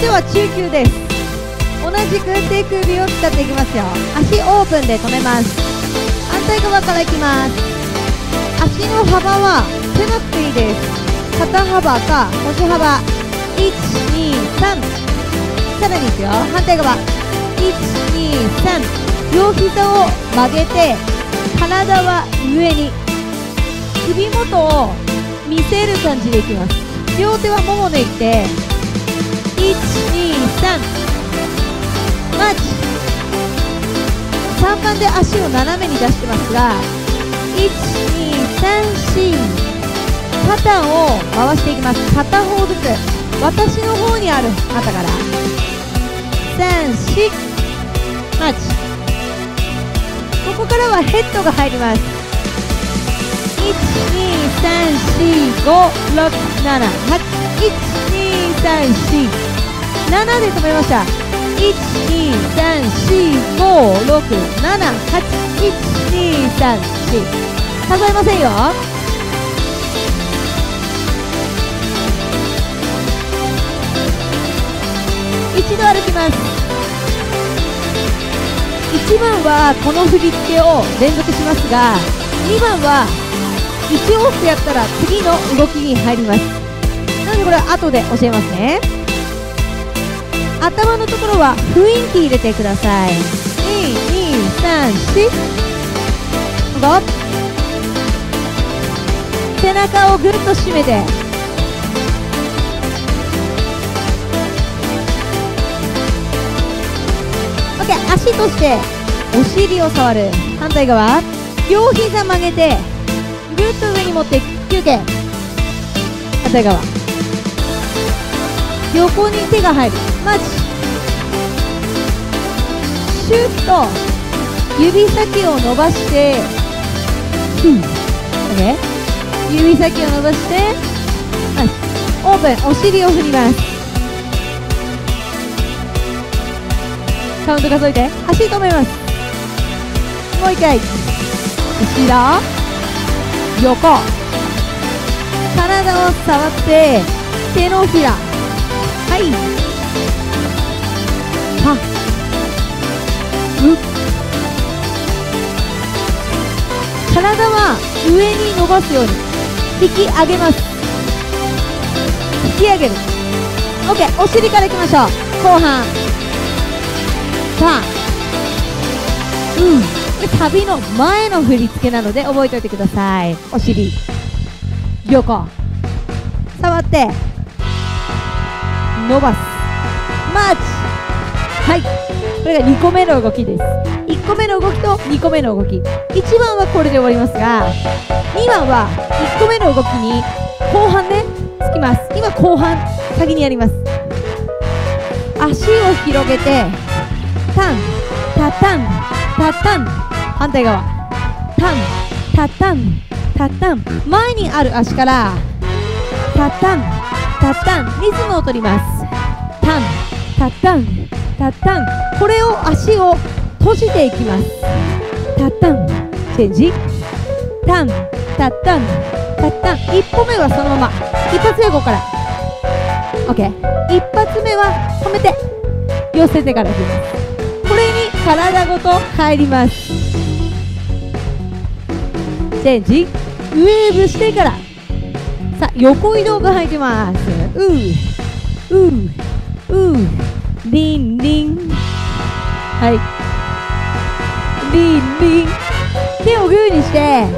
では中級です。同じく手首を使っていきますよ。足オープンで止めます。反対側からいきます。足の幅は狭くていいです。肩幅か腰幅。1、2、3。さらにいくよ。反対側。1、2、3。両膝を曲げて体は上に、首元を見せる感じでいきます。両手はもも抜いて1、2、3。マッチ。3番で足を斜めに出してますが、1、2、3、4。肩を回していきます。片方ずつ私の方にある肩から3、4。マッチ。ここからはヘッドが入ります。1、2、3、4、5、6、7、8。1、2、3、4。7で止めました。1、2、3、4、5、6、7、8。1、2、3、4。数えませんよ。一度歩きます。1番はこの振り付けを連続しますが、2番は1往復やったら次の動きに入ります。なのでこれは後で教えますね。頭のところは雰囲気入れてください。1、2、3、4。5。背中をぐっと締めて、OK。足としてお尻を触る。反対側。両膝曲げてぐっと上に持って休憩。反対側。横に手が入る。マッチ。シュッと指先を伸ばして、OK。指先を伸ばして、オープン。お尻を振ります。カウント数えて。足止めます。もう一回。後ろ横。体を触って手のひら。はい。は体は上に伸ばすように引き上げます。引き上げる。 OK。 お尻からいきましょう。後半。さあ、旅の前の振り付けなので覚えておいてください。お尻横触って伸ばす。マーチ。はい。これが2個目の動きです。1個目の動きと2個目の動き。1番はこれで終わりますが、2番は1個目の動きに後半ねつきます。今後半先にやります。足を広げてタンタタンタタン。反対側。タンタタンタタン。前にある足からタタンタタン。リズムを取ります。タンタタンタタン。これを足を閉じていきます。タタン。チェンジ。タンタタンタタン。1歩目はそのまま。一発目はここから。 OK。 一発目は止めて寄せてからいきます。これに体ごと入ります。チェンジ。ウェーブしてから、さあ横移動が入ってます。リンリン。はい。リンリン。手をグーにして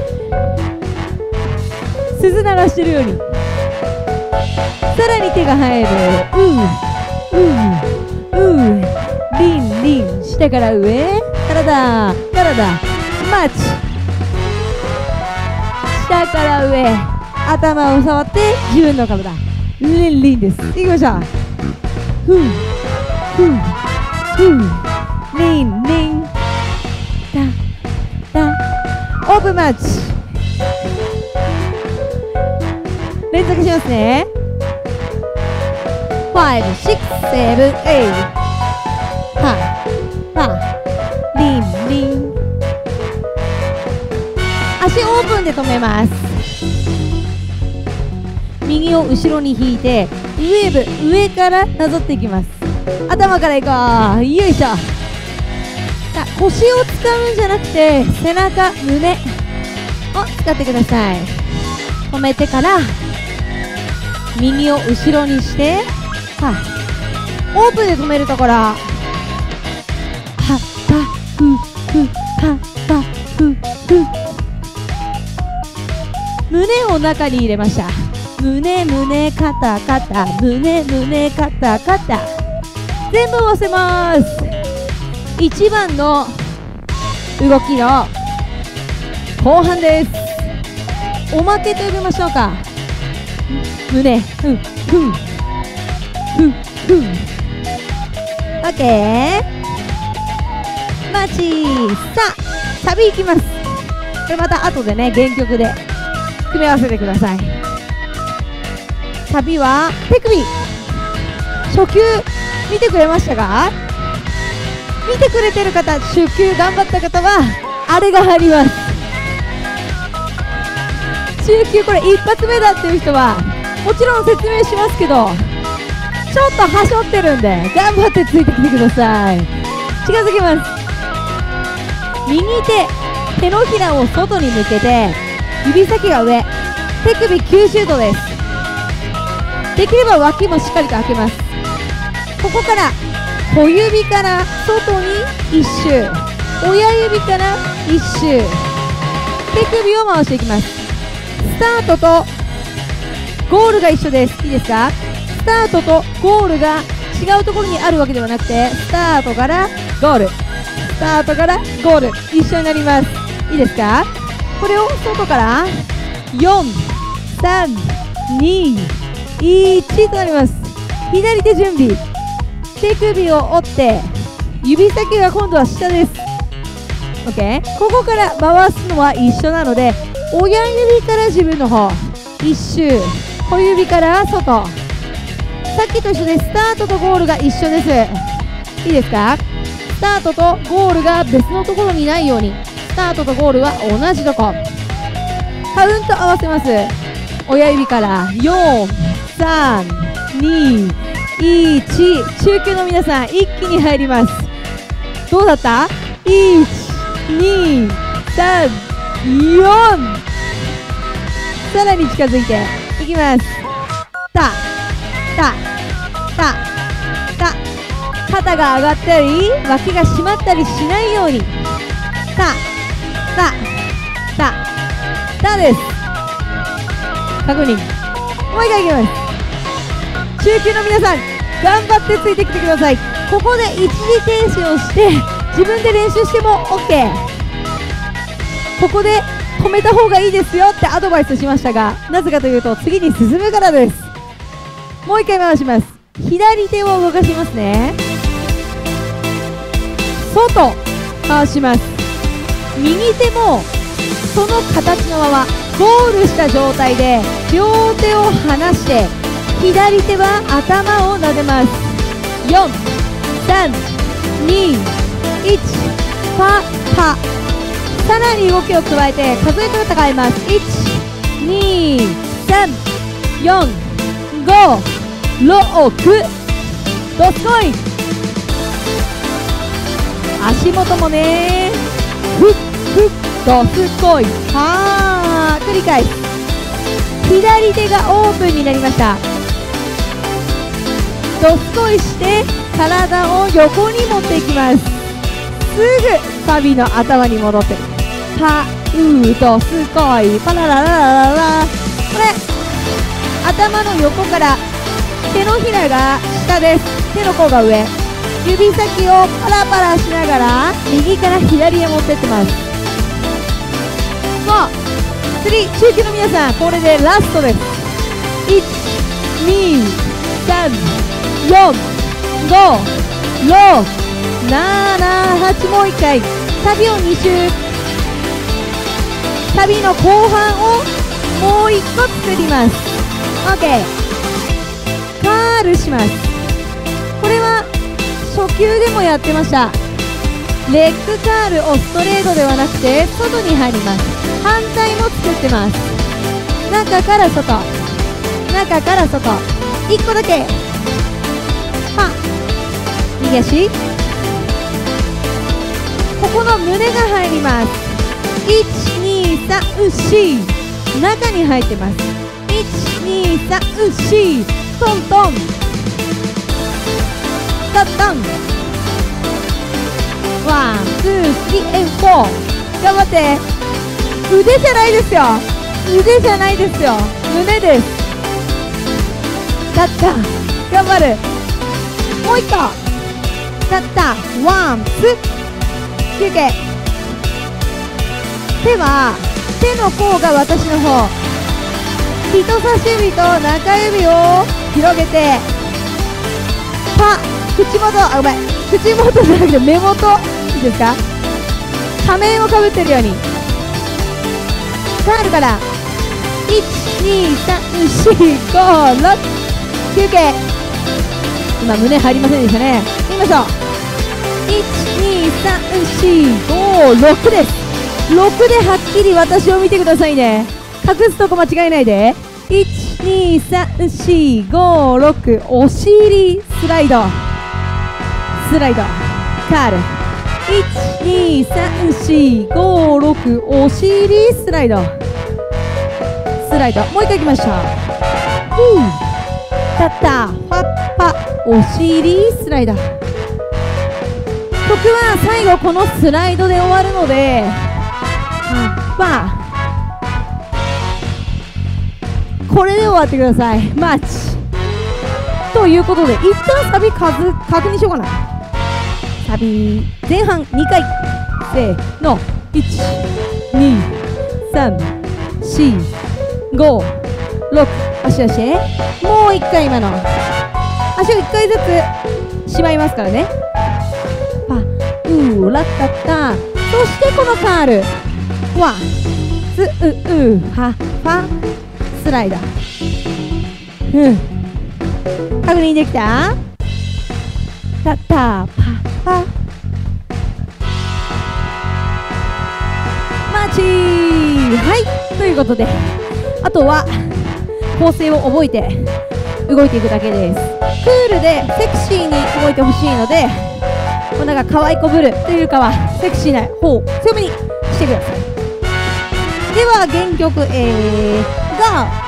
鈴鳴らしてるように。さらに手が入る。リンリン。下から上。体マッチ。下から上。頭を触って自分の体。リンリンです。いきましょう。リンリン。オープンマッチ。連続しますね。5、6、7、8。リンリン。足オープンで止めます。右を後ろに引いてウェーブ、上からなぞっていきます。 頭からいこう。よいしょ。腰を使うんじゃなくて背中、胸を使ってください。止めてから右を後ろにして、オープンで止めるところ、はったふふはったふふ、胸を中に入れました。胸胸肩肩、胸胸肩肩、全部合わせます。1番の動きの後半です。おまけと呼びましょうか。胸ふんふんふんふん、オッケー。マチさあサビいきます。これまた後でね原曲で組み合わせてください。サビは手首、初級見てくれましたか？見てくれてる方、初級頑張った方はあれが入ります。中級これ一発目だっていう人はもちろん説明しますけど、ちょっとはしょってるんで頑張ってついてきてください。近づきます。右手のひらを外に向けて指先が上、手首90度です。できれば脇もしっかりと開けます。ここから小指から外に1周、親指から1周、手首を回していきます。スタートとゴールが一緒です。いいですか？スタートとゴールが違うところにあるわけではなくて、スタートからゴール、スタートからゴール一緒になります。いいですか？これを外から4、3、2、1となります。左手準備、手首を折って指先が今度は下です。 OK、 ここから回すのは一緒なので、親指から自分の方1周、小指から外、さっきと一緒でスタートとゴールが一緒です。いいですか？スタートとゴールが別のところにないように、スタートとゴールは同じとこ。カウント合わせます。親指から4、3、2、1、中級の皆さん一気に入ります。どうだった？ 1、2、3、4、さらに近づいていきます。たたたた、肩が上がったり脇が締まったりしないように、たたたたです。確認、もう一回いきます。中級の皆さん頑張ってついてきてください。ここで一時停止をして自分で練習しても OK。 ここで止めた方がいいですよってアドバイスしましたが、なぜかというと次に進むからです。もう一回回します。左手を動かしますね。外回します。右手もその形のままゴールした状態で両手を離して左手は頭を撫でます。4、3、2、1、パパ。さらに動きを加えて数え方変えます。1、2、3、4、5、6、どすこい。足元もね、ふっふっどすこい。はー、繰り返す。左手がオープンになりました。どすこいして体を横に持っていきます。すぐサビの頭に戻ってパウどすこい、パララララララ。これ頭の横から手のひらが下です。手の甲が上、指先をパラパラしながら右から左へ持ってってます。5、3、中級の皆さんこれでラストです。1、2、3、4、5、6、7、8、もう1回サビを2周、サビの後半をもう1個作ります。 OK、 カールします。これは初級でもやってました。レッグカールをストレートではなくて外に入ります。反対も作ってます。中から外、中から外、1個だけパ右足、ここの胸が入ります。123中に入ってます。123トントントントン、ワンツースリーエンフォー、頑張って。腕じゃないですよ、腕じゃないですよ、胸です。たった、頑張る。もう一個、たった、ワンツー休憩。手は手の甲が私の方、人差し指と中指を広げて、口元、ごめん、口元じゃなくて目元、いいですか。仮面をかぶってるようにカールから、1234567休憩。今胸入りませんでしたね。いきましょう。1234566です。6ではっきり私を見てくださいね。隠すとこ間違えないで。1234566、お尻スライドスライドカール。1234566、お尻スライドスライド。もう一回いきましょう。たったファッパお尻スライド。曲は最後このスライドで終わるので、これで終わってください。マッチということで、一旦サビ数確認しようかな。サビ前半2回、せーの、1234566、足出して。もう1回、今の足を1回ずつしまいますからね。パウラッタッタ。そしてこのカール、ワンツーハパスライダー。確認できた？タッタパパマーチ。はい、ということで、あとは構成を覚えて動いていくだけです。クールでセクシーに動いてほしいので、なんか可愛いこぶるというよりかはセクシーな方強めにしてください。では原曲が